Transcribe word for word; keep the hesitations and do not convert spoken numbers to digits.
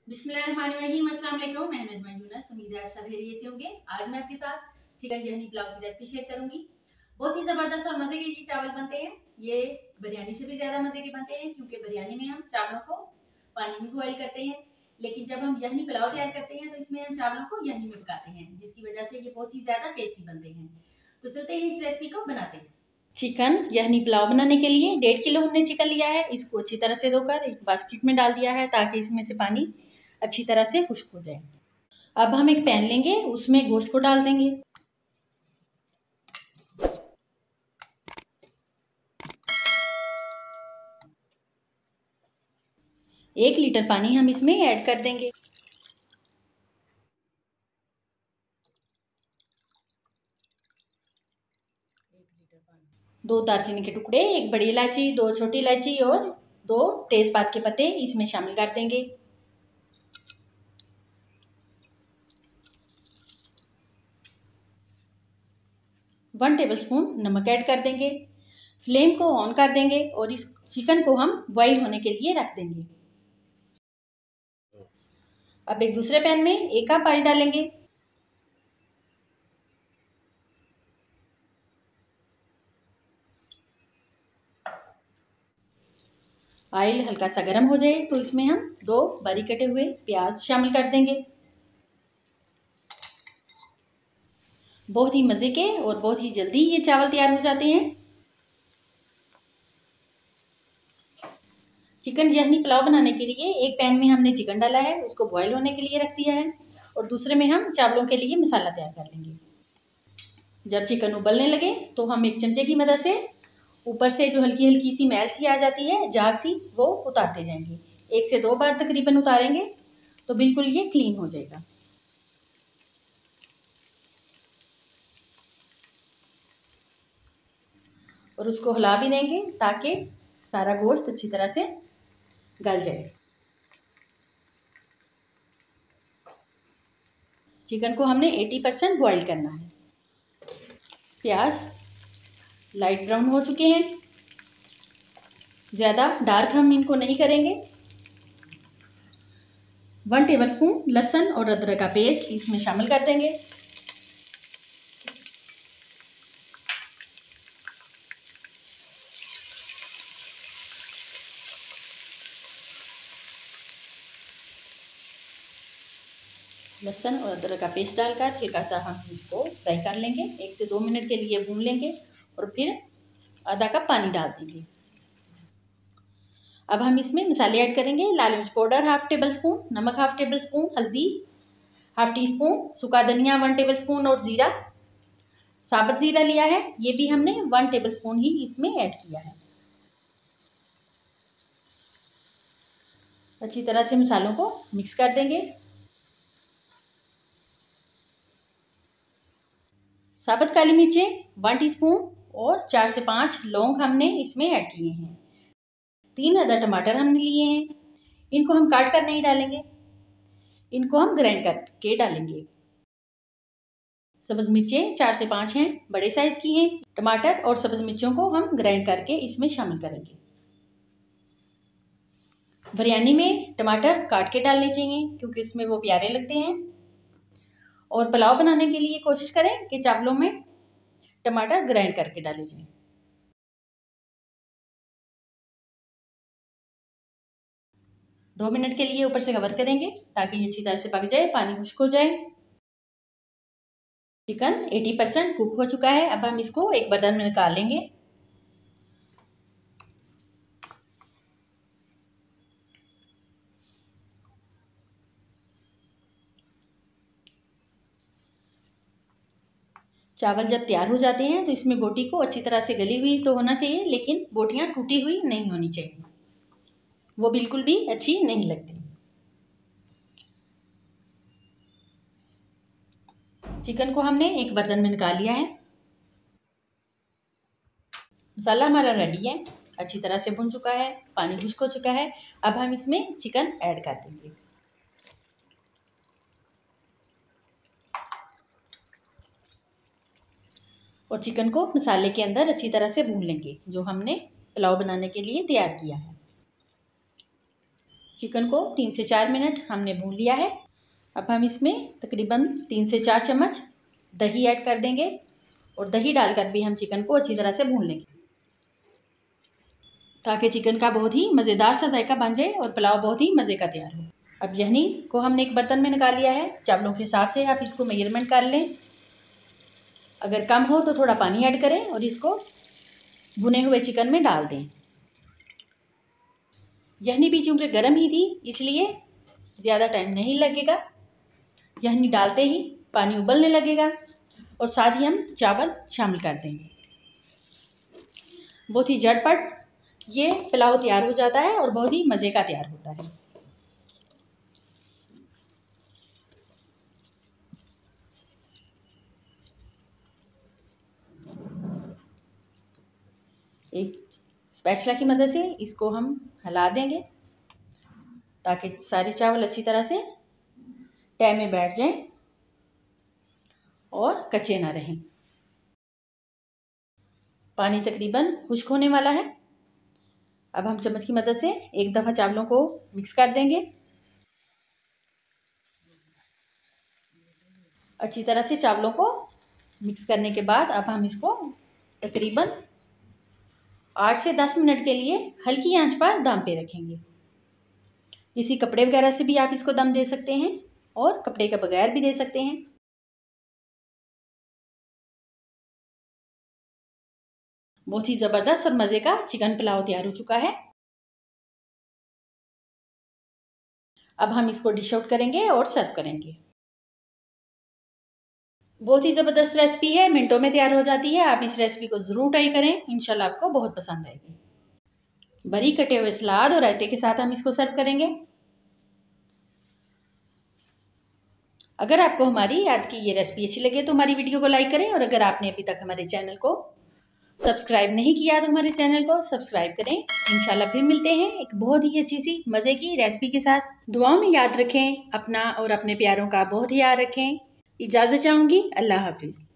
बिस्मिल्लाहिर्रहमानिर्रहीम। अस्सलाम वालेकुम। मैं नजमा यूनस, उम्मीद है आप सब खैरियत से होंगे। आज मैं आपके साथ चिकन यखनी पुलाव की रेसिपी शेयर करूंगी। बहुत ही ज़बरदस्त और मज़े के ये चावल बनते हैं। ये बिरयानी से भी ज़्यादा मज़े के बनते हैं, क्योंकि बिरयानी में हम चावलों को पानी में बॉयल करते हैं, लेकिन जब हम यखनी पुलाव तैयार करते हैं तो इसमें हम चावलों को यखनी में पकाते हैं, जिसकी वजह से ये बहुत ही ज़्यादा टेस्टी बनते हैं। तो चलते हैं इस रेसिपी को बनाते हैं। चिकन यखनी पुलाव बनाने के लिए डेढ़ किलो हमने चिकन लिया है। इसको अच्छी तरह से धोकर एक बास्केट में डाल दिया है, ताकि इसमें से पानी अच्छी तरह से खुश्क हो जाए। अब हम एक पैन लेंगे, उसमें गोश्त को डाल देंगे। एक लीटर पानी हम इसमें ऐड कर देंगे। दो दालचीनी के टुकड़े, एक बड़ी इलायची, दो छोटी इलायची और दो तेजपात के पत्ते इसमें शामिल कर देंगे। वन टेबलस्पून नमक ऐड कर देंगे। फ्लेम को ऑन कर देंगे और इस चिकन को हम बॉईल होने के लिए रख देंगे। अब एक दूसरे पैन में एक कप ऑयल डालेंगे। ऑयल हल्का सा गर्म हो जाए तो इसमें हम दो बारीक कटे हुए प्याज शामिल कर देंगे। बहुत ही मज़े के और बहुत ही जल्दी ये चावल तैयार हो जाते हैं। चिकन यखनी पुलाव बनाने के लिए एक पैन में हमने चिकन डाला है, उसको बॉईल होने के लिए रख दिया है, और दूसरे में हम चावलों के लिए मसाला तैयार कर लेंगे। जब चिकन उबलने लगे तो हम एक चमचे की मदद से ऊपर से जो हल्की हल्की सी मैल सी आ जाती है, झाग सी, वो उतारते जाएंगे। एक से दो बार तकरीबन उतारेंगे तो बिल्कुल ये क्लीन हो जाएगा। और उसको हिला भी देंगे ताकि सारा गोश्त अच्छी तरह से गल जाए। चिकन को हमने अस्सी परसेंट बॉईल करना है। प्याज लाइट ब्राउन हो चुके हैं, ज़्यादा डार्क हम इनको नहीं करेंगे। वन टेबलस्पून लहसुन और अदरक का पेस्ट इसमें शामिल कर देंगे। लहसुन और अदरक का पेस्ट डालकर हल्का सा हम इसको फ्राई कर लेंगे। एक से दो मिनट के लिए भून लेंगे और फिर आधा कप पानी डाल देंगे। अब हम इसमें मसाले ऐड करेंगे। लाल मिर्च पाउडर हाफ टेबल स्पून, नमक हाफ टेबल स्पून, हल्दी हाफ टी स्पून, सूखा धनिया वन टेबल स्पून और ज़ीरा, साबुत ज़ीरा लिया है, ये भी हमने वन टेबल स्पून ही इसमें ऐड किया है। अच्छी तरह से मसालों को मिक्स कर देंगे। साबुत काली मिर्चें वन टीस्पून और चार से पाँच लौंग हमने इसमें ऐड किए हैं। तीन अदर टमाटर हमने लिए हैं, इनको हम काट कर नहीं डालेंगे, इनको हम ग्राइंड करके डालेंगे। सब्ज़ मिर्चें चार से पाँच हैं, बड़े साइज़ की हैं। टमाटर और सब्ज़ मिर्चों को हम ग्राइंड करके इसमें शामिल करेंगे। बिरयानी में टमाटर काट के डालने चाहिए, क्योंकि इसमें वो प्यारे लगते हैं। और पुलाव बनाने के लिए कोशिश करें कि चावलों में टमाटर ग्राइंड करके डाले जाएं। दो मिनट के लिए ऊपर से कवर करेंगे ताकि ये अच्छी तरह से पक जाए, पानी खुश्क हो जाए। चिकन अस्सी परसेंट कुक हो चुका है। अब हम इसको एक बर्तन में निकाल लेंगे। चावल जब तैयार हो जाते हैं तो इसमें बोटी को अच्छी तरह से गली हुई तो होना चाहिए, लेकिन बोटियां टूटी हुई नहीं होनी चाहिए, वो बिल्कुल भी अच्छी नहीं लगती। चिकन को हमने एक बर्तन में निकाल लिया है। मसाला हमारा रेडी है, अच्छी तरह से भुन चुका है, पानी खुश्क हो चुका है। अब हम इसमें चिकन ऐड कर देंगे। और चिकन को मसाले के अंदर अच्छी तरह से भून लेंगे, जो हमने पुलाव बनाने के लिए तैयार किया है। चिकन को तीन से चार मिनट हमने भून लिया है। अब हम इसमें तकरीबन तीन से चार चम्मच दही ऐड कर देंगे और दही डालकर भी हम चिकन को अच्छी तरह से भून लेंगे ताकि चिकन का बहुत ही मज़ेदार सा जायका बन जाए और पुलाव बहुत ही मज़े का तैयार हो। अब यहनी को हमने एक बर्तन में निकाल लिया है। चावलों के हिसाब से आप इसको मेजरमेंट कर लें। अगर कम हो तो थोड़ा पानी ऐड करें और इसको भुने हुए चिकन में डाल दें। यहनी भी चूँकि गर्म ही थी इसलिए ज़्यादा टाइम नहीं लगेगा। यहनी डालते ही पानी उबलने लगेगा और साथ ही हम चावल शामिल कर देंगे। बहुत ही झटपट ये पुलाव तैयार हो जाता है और बहुत ही मज़े का तैयार होता है। एक स्पैचुला की मदद से इसको हम हिला देंगे ताकि सारे चावल अच्छी तरह से तय में बैठ जाएं और कच्चे ना रहें। पानी तकरीबन खुश्क होने वाला है। अब हम चम्मच की मदद से एक दफ़ा चावलों को मिक्स कर देंगे। अच्छी तरह से चावलों को मिक्स करने के बाद अब हम इसको तकरीबन आठ से दस मिनट के लिए हल्की आंच पर दम पे रखेंगे। किसी कपड़े वगैरह से भी आप इसको दम दे सकते हैं और कपड़े के बगैर भी दे सकते हैं। बहुत ही ज़बरदस्त और मज़े का चिकन पुलाव तैयार हो चुका है। अब हम इसको डिश आउट करेंगे और सर्व करेंगे। बहुत ही ज़बरदस्त रेसिपी है, मिनटों में तैयार हो जाती है। आप इस रेसिपी को ज़रूर ट्राई करें, इंशाल्लाह आपको बहुत पसंद आएगी। बरी कटे हुए सलाद और रायते के साथ हम इसको सर्व करेंगे। अगर आपको हमारी आज की ये रेसिपी अच्छी लगे तो हमारी वीडियो को लाइक करें और अगर आपने अभी तक हमारे चैनल को सब्सक्राइब नहीं किया तो हमारे चैनल को सब्सक्राइब करें। इंशाल्लाह फिर मिलते हैं एक बहुत ही अच्छी सी मज़े की रेसिपी के साथ। दुआओं में याद रखें अपना और अपने प्यारों का बहुत ख्याल रखें। इजाज़त चाहूँगी। अल्लाह हाफिज़।